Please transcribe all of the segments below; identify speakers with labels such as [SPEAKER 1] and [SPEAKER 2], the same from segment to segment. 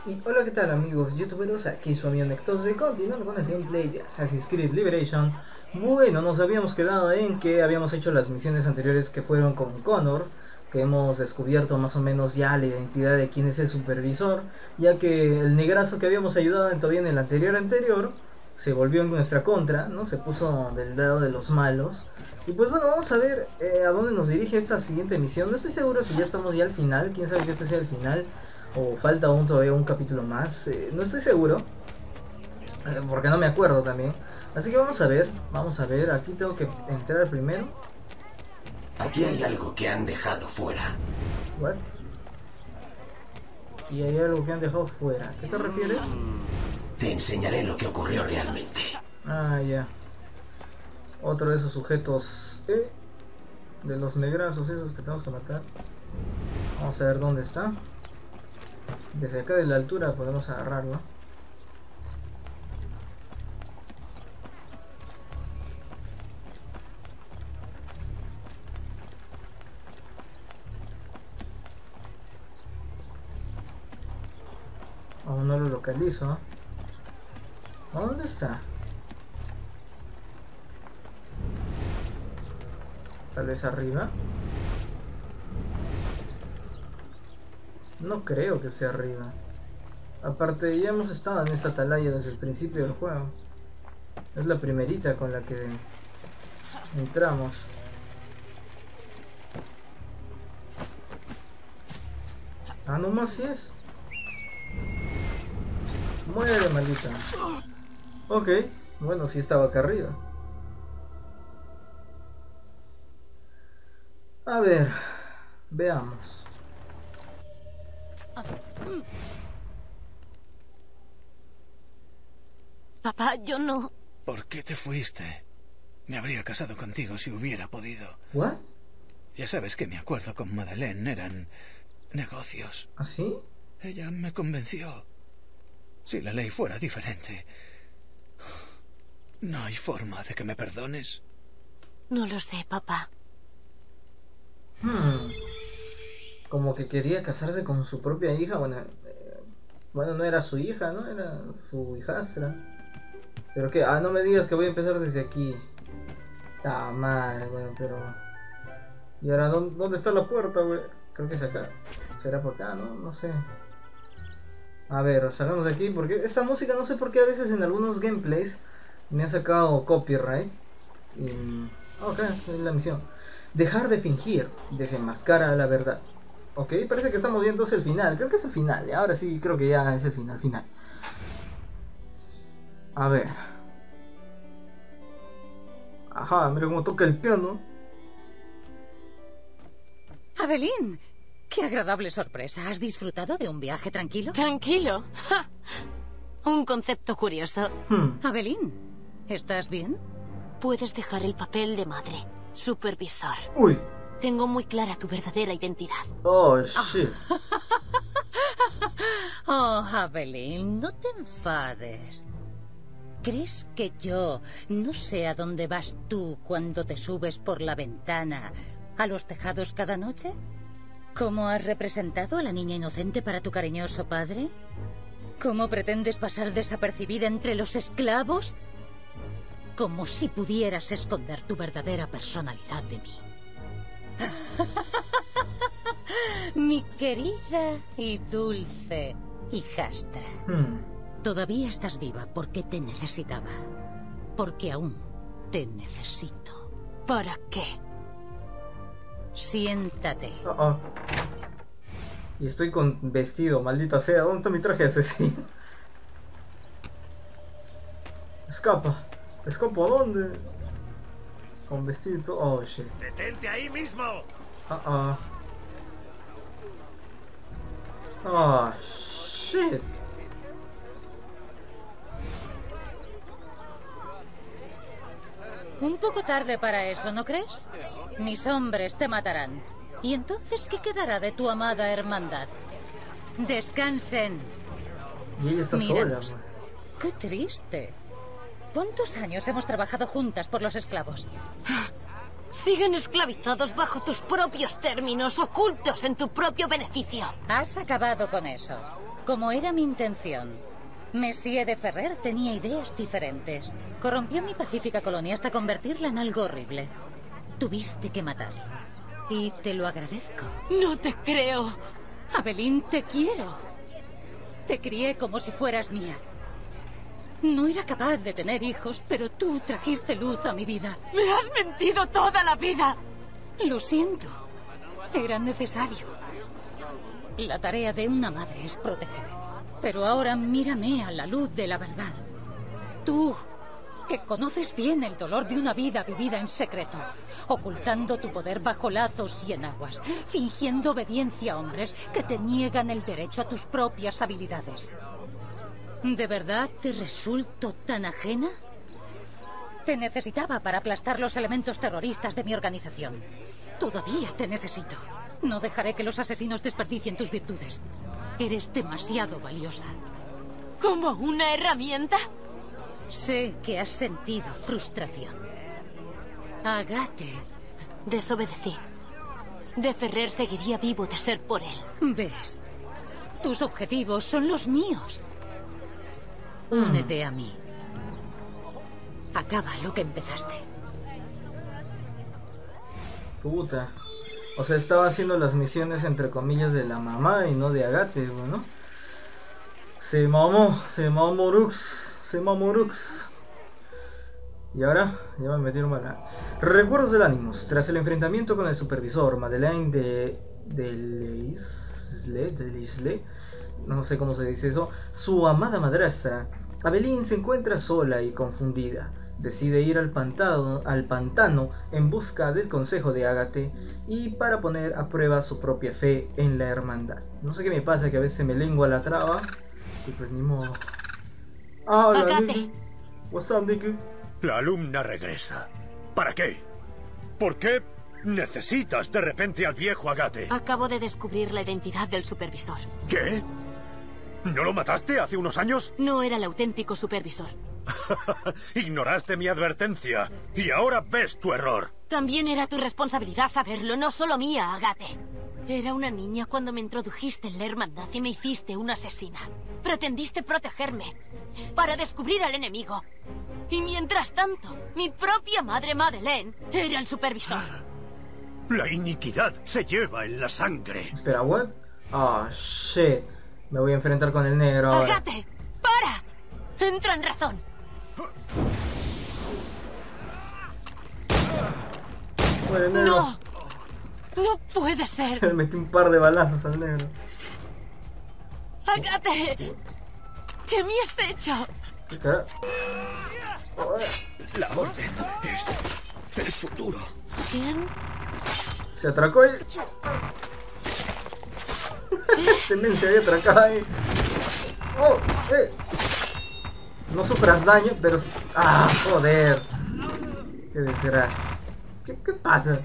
[SPEAKER 1] Y hola, ¿qué tal amigos youtuberos? Aquí su amigo Nectose, continuando con el gameplay de Assassin's Creed Liberation. Bueno, nos habíamos quedado en que habíamos hecho las misiones anteriores que fueron con Connor, que hemos descubierto más o menos ya la identidad de quién es el supervisor, ya que el negrazo que habíamos ayudado todavía en el anterior se volvió en nuestra contra, ¿no? Se puso del lado de los malos. Y pues bueno, vamos a ver a dónde nos dirige esta siguiente misión. No estoy seguro si ya estamos ya al final, quién sabe que este sea el final o falta aún todavía un capítulo más, no estoy seguro, porque no me acuerdo también. Así que vamos a ver, aquí tengo que entrar primero.
[SPEAKER 2] Aquí hay algo que han dejado fuera.
[SPEAKER 1] What? Aquí hay algo que han dejado fuera. ¿Qué te refieres?
[SPEAKER 2] Te enseñaré lo que ocurrió realmente.
[SPEAKER 1] Ah, ya. Otro de esos sujetos de los negrazos esos que tenemos que matar. Vamos a ver dónde está. Desde acá de la altura podemos agarrarlo. Aún no lo localizo. ¿A dónde está? Tal vez arriba. No creo que sea arriba. Aparte, ya hemos estado en esta atalaya desde el principio del juego. Es la primerita con la que entramos. Ah, nomás sí es. Muere, maldita. Ok, bueno, sí estaba acá arriba. A ver, veamos.
[SPEAKER 3] Papá, yo no...
[SPEAKER 4] ¿Por qué te fuiste? Me habría casado contigo si hubiera podido.
[SPEAKER 1] ¿What?
[SPEAKER 4] Ya sabes que mi acuerdo con Madeleine eran negocios.
[SPEAKER 1] ¿Ah, sí?
[SPEAKER 4] Ella me convenció. Si la ley fuera diferente... ¿No hay forma de que me perdones?
[SPEAKER 3] No lo sé, papá.
[SPEAKER 1] Como que quería casarse con su propia hija. Bueno, no era su hija, ¿no? Era su hijastra. Pero que, no me digas que voy a empezar desde aquí. Ta madre, bueno, pero... ¿Y ahora dónde está la puerta, güey? Creo que es acá. ¿Será por acá, no? No sé. A ver, salgamos de aquí porque esta música no sé por qué a veces en algunos gameplays me ha sacado copyright. Y... ok, es la misión. Dejar de fingir, desenmascara la verdad. Ok, parece que estamos viendo el final. Creo que es el final. Ahora sí, creo que ya es el final. A ver. Ajá, mira cómo toca el piano.
[SPEAKER 5] Abelín, qué agradable sorpresa. ¿Has disfrutado de un viaje tranquilo?
[SPEAKER 3] ¿Tranquilo? ¡Ja! Un concepto curioso.
[SPEAKER 5] Abelín, ¿estás bien?
[SPEAKER 3] Puedes dejar el papel de madre, supervisor.
[SPEAKER 1] Uy.
[SPEAKER 3] Tengo muy clara tu verdadera identidad.
[SPEAKER 1] Oh, shit.
[SPEAKER 5] Oh, Abelín, no te enfades. ¿Crees que yo no sé a dónde vas tú cuando te subes por la ventana a los tejados cada noche? ¿Cómo has representado a la niña inocente para tu cariñoso padre? ¿Cómo pretendes pasar desapercibida entre los esclavos? Como si pudieras esconder tu verdadera personalidad de mí. Mi querida y dulce hijastra. Todavía estás viva porque te necesitaba. Porque aún te necesito.
[SPEAKER 3] ¿Para qué?
[SPEAKER 5] Siéntate.
[SPEAKER 1] Y estoy con vestido, maldita sea. ¿Dónde está mi traje de asesino? Escapa. ¿Escapo a dónde? Con vestido y todo. Oh, shit.
[SPEAKER 2] ¡Detente ahí mismo!
[SPEAKER 1] Oh, shit.
[SPEAKER 5] Un poco tarde para eso, ¿no crees? Mis hombres te matarán. ¿Y entonces qué quedará de tu amada hermandad? Descansen.
[SPEAKER 1] Y ella está
[SPEAKER 5] Míranos.
[SPEAKER 1] sola.
[SPEAKER 5] Qué triste. ¿Cuántos años hemos trabajado juntas por los esclavos?
[SPEAKER 3] Siguen esclavizados bajo tus propios términos, ocultos en tu propio beneficio.
[SPEAKER 5] Has acabado con eso. Como era mi intención. Monsieur de Ferrer tenía ideas diferentes. Corrompió mi pacífica colonia hasta convertirla en algo horrible. Tuviste que matarlo. Y te lo agradezco.
[SPEAKER 3] No te creo.
[SPEAKER 5] Aveline, te quiero. Te crié como si fueras mía. No era capaz de tener hijos, pero tú trajiste luz a mi vida.
[SPEAKER 3] Me has mentido toda la vida.
[SPEAKER 5] Lo siento. Era necesario. La tarea de una madre es proteger. Pero ahora mírame a la luz de la verdad. Tú, que conoces bien el dolor de una vida vivida en secreto, ocultando tu poder bajo lazos y enaguas, fingiendo obediencia a hombres que te niegan el derecho a tus propias habilidades. ¿De verdad te resulto tan ajena? Te necesitaba para aplastar los elementos terroristas de mi organización. Todavía te necesito. No dejaré que los asesinos desperdicien tus virtudes. Eres demasiado valiosa.
[SPEAKER 3] ¿Como una herramienta?
[SPEAKER 5] Sé que has sentido frustración. Agathe.
[SPEAKER 3] Desobedecí. De Ferrer seguiría vivo de ser por él.
[SPEAKER 5] ¿Ves? Tus objetivos son los míos. Únete a mí. Acaba lo que empezaste.
[SPEAKER 1] Puta. O sea, estaba haciendo las misiones entre comillas de la mamá y no de Agathe, ¿no? Se mamó Rux. Y ahora, ya me metieron mal. Recuerdos del Animus. Tras el enfrentamiento con el supervisor Madeleine de Lisle, no sé cómo se dice eso, su amada madrastra, Aveline se encuentra sola y confundida. Decide ir al pantano en busca del consejo de Agathe y para poner a prueba su propia fe en la hermandad. No sé qué me pasa, que a veces me lengua la traba y pues ni modo. Hola,
[SPEAKER 3] Agathe.
[SPEAKER 1] What's up, Nicky?
[SPEAKER 6] La alumna regresa. ¿Para qué? ¿Por qué necesitas de repente al viejo Agathe?
[SPEAKER 3] Acabo de descubrir la identidad del supervisor.
[SPEAKER 6] ¿Qué? ¿No lo mataste hace unos años?
[SPEAKER 3] No era el auténtico supervisor.
[SPEAKER 6] Ignoraste mi advertencia y ahora ves tu error.
[SPEAKER 3] También era tu responsabilidad saberlo, no solo mía, Agathe. Era una niña cuando me introdujiste en la hermandad y me hiciste una asesina. Pretendiste protegerme para descubrir al enemigo. Y mientras tanto, mi propia madre Madeleine era el supervisor.
[SPEAKER 6] La iniquidad se lleva en la sangre.
[SPEAKER 1] Espera, ¿what? Oh, shit. Me voy a enfrentar con el negro ahora.
[SPEAKER 3] ¡Agathe! ¡Para! Entra en razón.
[SPEAKER 1] Muere, negro.
[SPEAKER 3] ¡No! ¡No puede ser!
[SPEAKER 1] Le metí un par de balazos al negro.
[SPEAKER 3] ¡Agathe! ¿Qué me has hecho?
[SPEAKER 1] ¿Qué cara?
[SPEAKER 4] La orden es el futuro.
[SPEAKER 3] ¿Quién?
[SPEAKER 1] Se atracó y... Este men se había atracado ahí. ¡Oh! No sufras daño, pero... ¡Ah! ¡Joder! ¡Qué desgracia! ¿Qué pasa?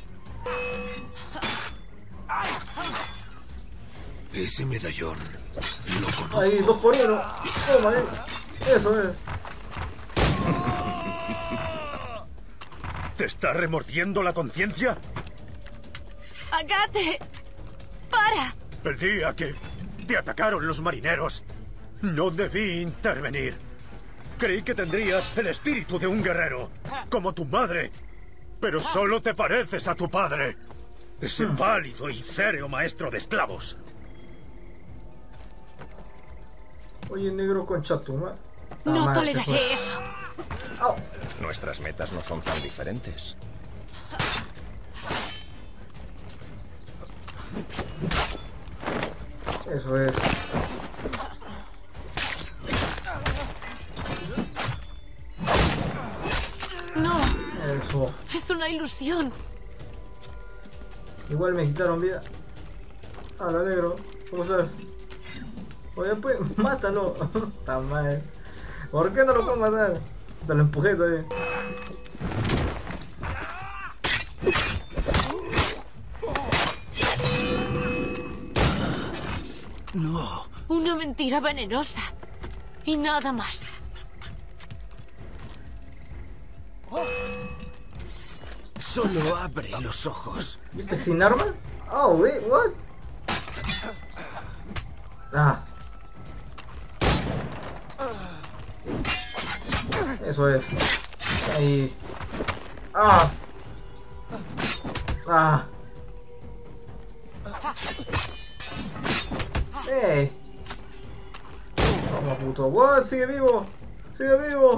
[SPEAKER 4] Ese medallón lo conozco.
[SPEAKER 1] Ahí, 2 por 1. Toma, ahí. Eso es.
[SPEAKER 6] ¿Te está remordiendo la conciencia?
[SPEAKER 3] ¡Agathe! ¡Para!
[SPEAKER 6] El día que te atacaron los marineros, no debí intervenir. Creí que tendrías el espíritu de un guerrero, como tu madre. Pero solo te pareces a tu padre, ese pálido y céreo maestro de esclavos.
[SPEAKER 1] Oye, negro con chatuma.
[SPEAKER 3] No toleraré eso.
[SPEAKER 1] ¡Au!
[SPEAKER 2] Nuestras metas no son tan diferentes.
[SPEAKER 1] Eso es.
[SPEAKER 3] No,
[SPEAKER 1] Eso.
[SPEAKER 3] es una ilusión.
[SPEAKER 1] Igual me quitaron vida. Hola, negro. ¿Cómo estás? Oye, pues, mátalo. Está mal. ¿Por qué no lo puedo matar? Te lo empujé todavía.
[SPEAKER 4] No.
[SPEAKER 3] Una mentira venenosa. Y nada más.
[SPEAKER 4] Solo abre los ojos.
[SPEAKER 1] ¿Viste sin arma? Oh, wait, what? Ah, Eso es. Ahí. ¡Ah! ¡Ah! ¡Ey! Vamos, puto. ¡What! ¡Sigue vivo! ¡Sigue vivo!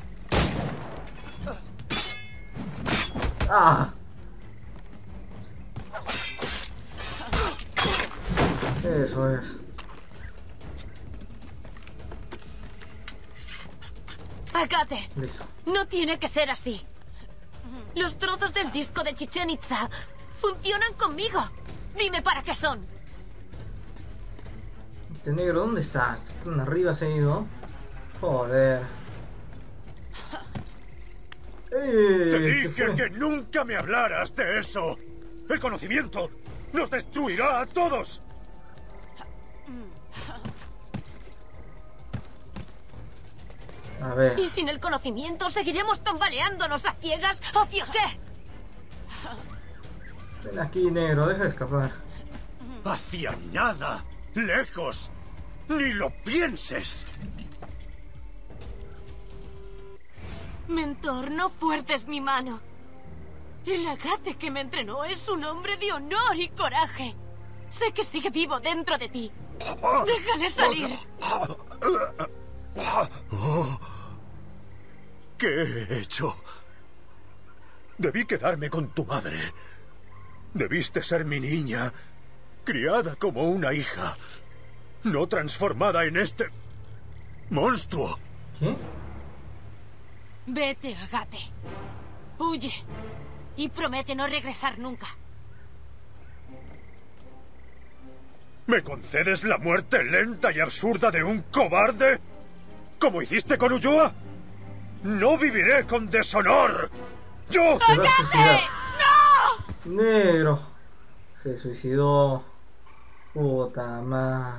[SPEAKER 1] ¡Ah! Eso es.
[SPEAKER 3] Agate,
[SPEAKER 1] Listo.
[SPEAKER 3] no tiene que ser así. Los trozos del disco de Chichén Itzá funcionan conmigo. Dime para qué son.
[SPEAKER 1] Este negro, ¿dónde estás? ¿Tan arriba se ha ido? Joder.
[SPEAKER 6] Te
[SPEAKER 1] ¿qué
[SPEAKER 6] dije
[SPEAKER 1] fue?
[SPEAKER 6] que nunca me hablaras de eso. El conocimiento nos destruirá a todos.
[SPEAKER 1] A ver.
[SPEAKER 3] Y sin el conocimiento seguiremos tambaleándonos a ciegas. ¿Hacia qué?
[SPEAKER 1] Ven aquí, negro, deja de escapar.
[SPEAKER 6] Hacia nada. Lejos. Ni lo pienses.
[SPEAKER 3] Mentor, no fuerces mi mano. El Agate que me entrenó es un hombre de honor y coraje. Sé que sigue vivo dentro de ti. Déjale salir.
[SPEAKER 6] ¿Qué he hecho? Debí quedarme con tu madre. Debiste ser mi niña, criada como una hija, no transformada en este monstruo.
[SPEAKER 1] ¿Qué?
[SPEAKER 3] Vete, Agate. Huye. Y promete no regresar nunca.
[SPEAKER 6] ¿Me concedes la muerte lenta y absurda de un cobarde? ¿Como hiciste con Ulloa? ¡No viviré con deshonor! ¡Yo!
[SPEAKER 1] Se va a suicidar. Negro. Se suicidó. Puta madre.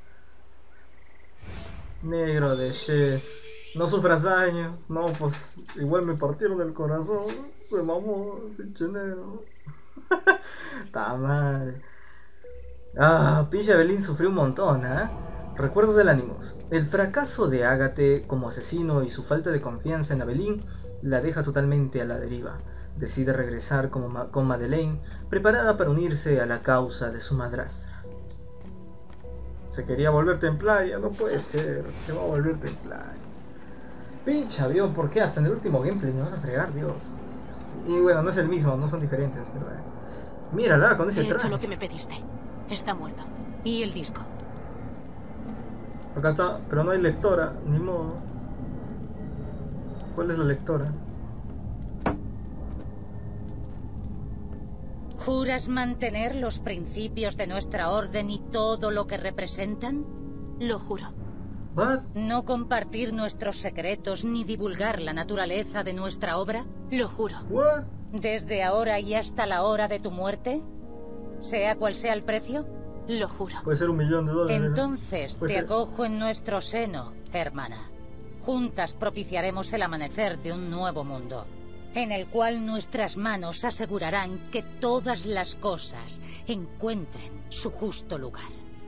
[SPEAKER 1] Negro de shit. No sufras daño. No, pues igual me partieron el corazón. Se mamó, pinche negro. Ta madre. Ah, pinche Evelyn sufrió un montón, ¿eh? Recuerdos del Animus. El fracaso de Agate como asesino y su falta de confianza en Evelyn la deja totalmente a la deriva. Decide regresar con Madeleine, preparada para unirse a la causa de su madrastra. Se quería volver templaria, no puede ser. Se va a volver templaria. Pinche avión, ¿por qué? Hasta en el último gameplay me vas a fregar, Dios. Y bueno, no es el mismo, no son diferentes, pero... Mírala con ese
[SPEAKER 3] He hecho
[SPEAKER 1] traje.
[SPEAKER 3] lo que me pediste. Está muerto.
[SPEAKER 5] ¿Y el disco?
[SPEAKER 1] Acá está, pero no hay lectora, ni modo. ¿Cuál es la lectora?
[SPEAKER 5] ¿Juras mantener los principios de nuestra orden y todo lo que representan?
[SPEAKER 3] Lo juro.
[SPEAKER 1] ¿What?
[SPEAKER 5] ¿No compartir nuestros secretos ni divulgar la naturaleza de nuestra obra?
[SPEAKER 3] Lo juro.
[SPEAKER 1] ¿What?
[SPEAKER 5] ¿Desde ahora y hasta la hora de tu muerte? ¿Sea cual sea el precio?
[SPEAKER 3] Lo juro.
[SPEAKER 1] Puede ser $1.000.000. ¿eh?
[SPEAKER 5] Entonces
[SPEAKER 1] Puede
[SPEAKER 5] te
[SPEAKER 1] ser.
[SPEAKER 5] acojo en nuestro seno, hermana. Juntas propiciaremos el amanecer de un nuevo mundo, en el cual nuestras manos asegurarán que todas las cosas encuentren su justo lugar.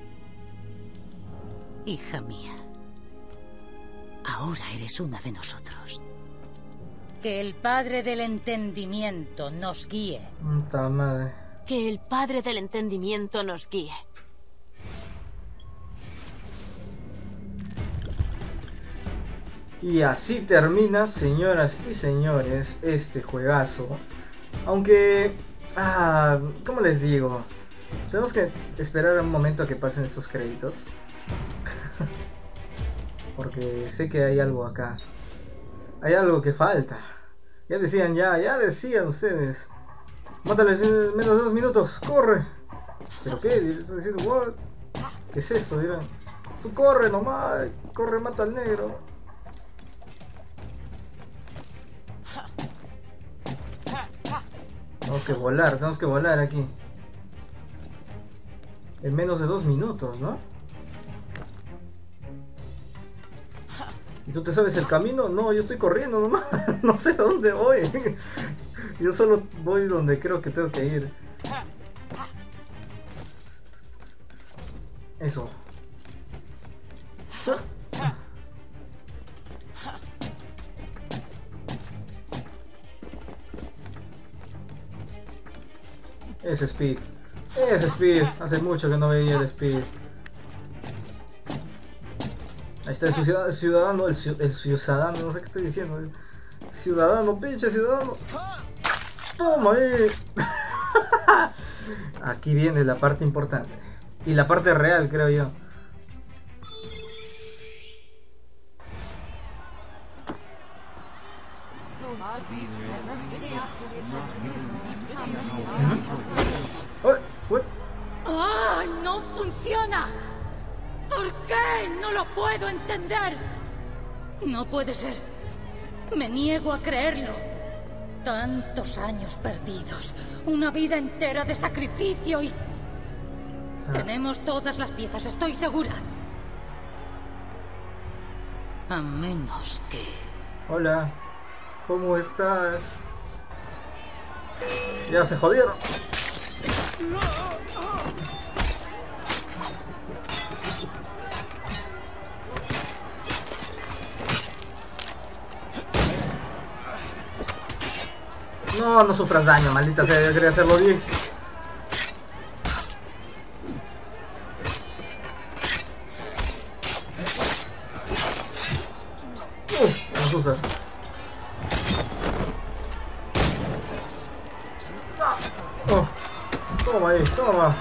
[SPEAKER 5] Hija mía, ahora eres una de nosotros. Que el Padre del Entendimiento nos guíe.
[SPEAKER 1] Puta madre.
[SPEAKER 3] Que el Padre del Entendimiento nos guíe.
[SPEAKER 1] Y así termina, señoras y señores, este juegazo. Aunque... ¿cómo les digo? Tenemos que esperar un momento a que pasen estos créditos. Porque sé que hay algo acá. Hay algo que falta. Ya decían, ya decían ustedes. Mátales en menos de 2 minutos, corre. ¿Pero qué? Están diciendo, what? ¿Qué es eso? Dirán. Tú corre nomás, corre, mata al negro. Tenemos que volar aquí. En menos de 2 minutos, ¿no? ¿Y tú te sabes el camino? No, yo estoy corriendo nomás. No sé a dónde voy. Yo solo voy donde creo que tengo que ir. Eso. Ese Speed. Ese Speed. Hace mucho que no veía el Speed. Ahí está el ciudadano, el ciudadano, no sé qué estoy diciendo. Ciudadano, pinche ciudadano. Toma ahí. Aquí viene la parte importante. Y la parte real, creo yo.
[SPEAKER 5] ¡Ah! ¡No funciona! ¿Por qué? No lo puedo entender. No puede ser. Me niego a creerlo. Tantos años perdidos. Una vida entera de sacrificio y... Tenemos todas las piezas, estoy segura. A menos que...
[SPEAKER 1] Hola. ¿Cómo estás? Ya se jodieron. No, no sufras daño, maldita sea, yo quería hacerlo bien. Las usas. Oh, toma ahí, toma.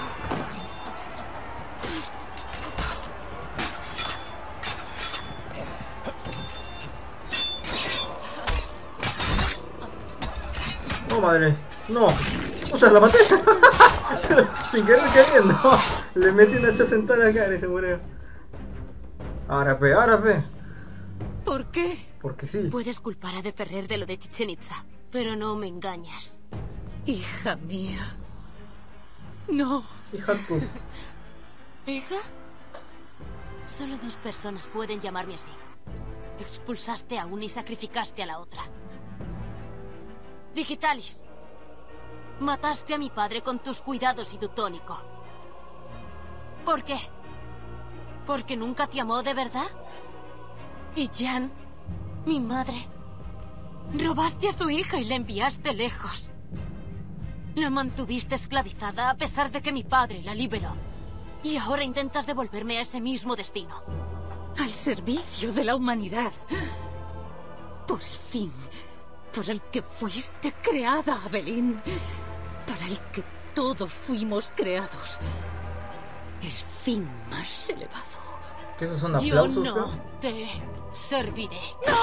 [SPEAKER 1] No, madre. No. O sea, la maté. Sin querer queriendo. Le metí una hacha sentada acá y se murió. Ahora pe, ahora pe.
[SPEAKER 3] ¿Por qué?
[SPEAKER 1] Porque sí.
[SPEAKER 3] Puedes culpar a De Ferrer de lo de Chichén Itzá, pero no me engañas.
[SPEAKER 5] Hija mía. No.
[SPEAKER 1] Hija tú.
[SPEAKER 3] ¿Hija? Solo dos personas pueden llamarme así. Expulsaste a una y sacrificaste a la otra. Digitalis. Mataste a mi padre con tus cuidados y tu tónico. ¿Por qué? ¿Porque nunca te amó de verdad? ¿Y Jan, mi madre? Robaste a su hija y la enviaste lejos. La mantuviste esclavizada a pesar de que mi padre la liberó. Y ahora intentas devolverme a ese mismo destino.
[SPEAKER 5] Al servicio de la humanidad. Por el fin. Por el que fuiste creada, Abelín. Para el que todos fuimos creados. El fin más elevado.
[SPEAKER 1] ¿Qué esos son aplausos?
[SPEAKER 3] Yo no te serviré.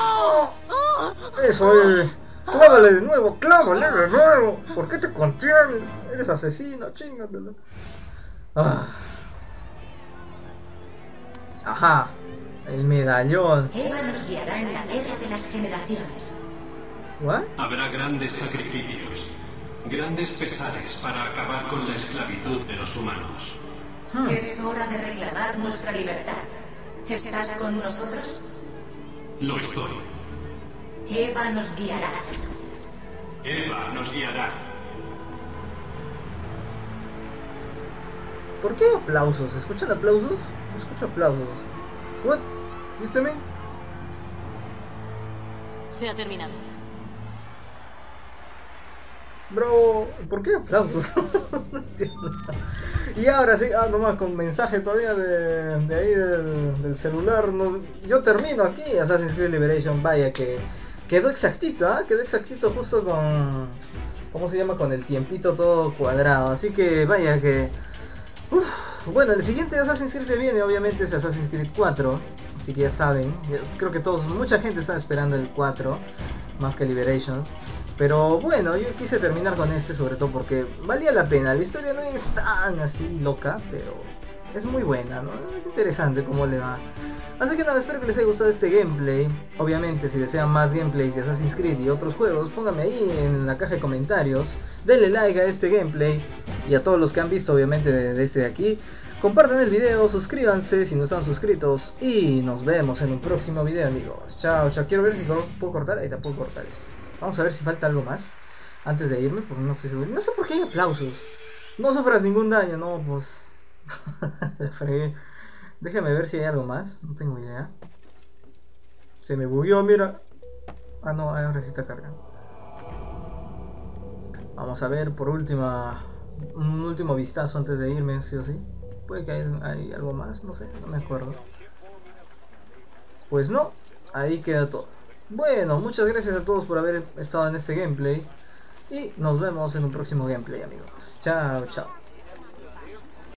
[SPEAKER 1] Eso es. Clávale de nuevo, clávale de nuevo. ¿Por qué te contienes? Eres asesino, chingatelo. Ah. Ajá. El medallón.
[SPEAKER 7] Eva nos guiará en la guerra de las generaciones.
[SPEAKER 1] ¿What?
[SPEAKER 8] Habrá grandes sacrificios, grandes pesares para acabar con la esclavitud de los humanos.
[SPEAKER 7] Es hora de reclamar nuestra libertad. ¿Estás con nosotros?
[SPEAKER 8] Lo estoy.
[SPEAKER 7] Eva nos guiará.
[SPEAKER 8] Eva nos guiará.
[SPEAKER 1] ¿Por qué aplausos? ¿Escuchan aplausos? No escucho aplausos. ¿What? ¿Viste me?
[SPEAKER 3] Se ha terminado.
[SPEAKER 1] Bro, ¿por qué aplausos? No entiendo. Y ahora sí, nomás con mensaje todavía de ahí del celular. No, yo termino aquí Assassin's Creed Liberation. Vaya que quedó exactito, ¿eh? Quedó exactito justo con... ¿Cómo se llama? Con el tiempito todo cuadrado. Así que vaya que... Bueno, el siguiente Assassin's Creed que viene obviamente es Assassin's Creed 4. Así que ya saben, creo que mucha gente está esperando el 4 más que Liberation. Pero bueno, yo quise terminar con este sobre todo porque valía la pena. La historia no es tan así loca, pero es muy buena, ¿no? Es interesante cómo le va. Así que nada, espero que les haya gustado este gameplay. Obviamente, si desean más gameplays de Assassin's Creed y otros juegos, pónganme ahí en la caja de comentarios. Denle like a este gameplay y a todos los que han visto obviamente de este de aquí. Compartan el video, suscríbanse si no están suscritos y nos vemos en un próximo video, amigos. Chao, chao. Quiero ver si puedo cortar. Ahí la puedo cortar esto. Vamos a ver si falta algo más antes de irme, porque no estoy seguro. No sé por qué hay aplausos. No sufras ningún daño, no, pues. La fregué. Déjame ver si hay algo más. No tengo idea. Se me bugueó, mira. Ah, no, ahora sí está cargando. Vamos a ver por última Un último vistazo antes de irme, sí o sí. Puede que hay algo más, no sé, no me acuerdo. Pues no, ahí queda todo. Bueno, muchas gracias a todos por haber estado en este gameplay. Y nos vemos en un próximo gameplay, amigos. Chao, chao.